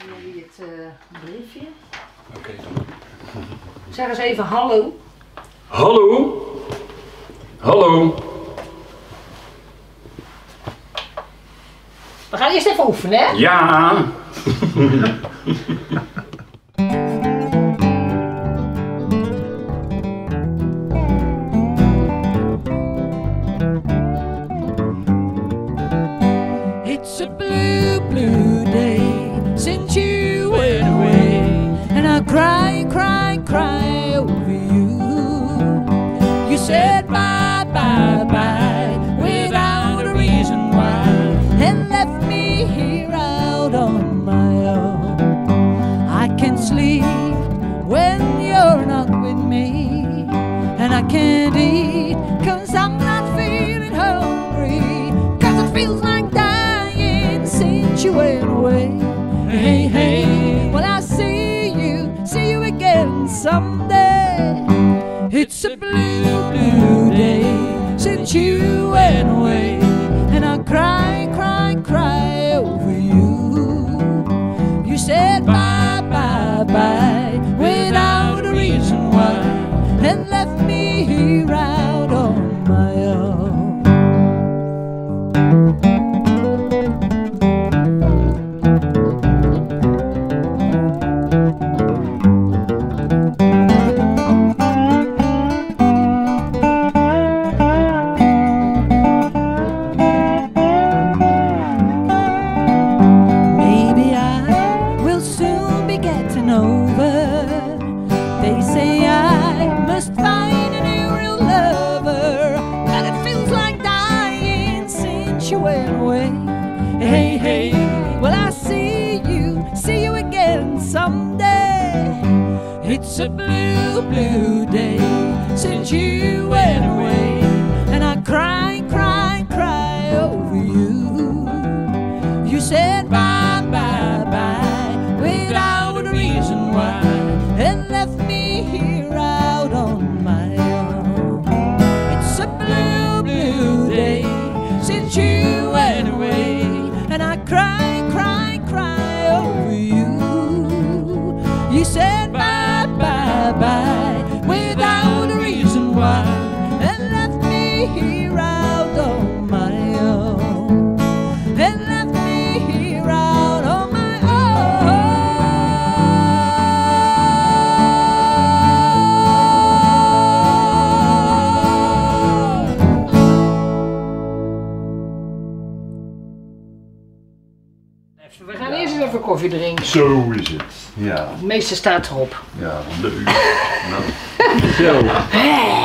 jullie het briefje. Oké. Zeg eens even hallo. Hallo? Hallo? We gaan eerst even oefenen, hè? Ja! It's a blue, blue day since you went away, and I cry, cry, cry over you. You said bye, bye, bye without a reason why, and left me here out on my own. I can't sleep when you're not with me, and I can't eat 'cause I'm not feeling hungry, 'cause it feels like dying since you went away. Hey, hey, well I see you again someday. It's a blue, blue day since you went away, and I cry, cry, cry over you. You said bye, bye, bye without a reason why, and left me here out on my own. Maybe I will soon be getting over. They say I must find a new real lover, but it feels like dying since you went away. Hey, hey, well I see you again someday. It's a blue, blue day since you went away, and I cry, cry, cry over you. You said bye, bye, bye without a reason why, and left me here out on my own. It's a blue, blue day since you went away, and I cry, cry, cry over you. You said bye, bye, bye without a reason why, and left me here out on my own, and left me here out on my own. We gaan eerst eens even koffie drinken. Zo is het. Ja, Het meeste staat erop. ja, leuk. Nou, zo.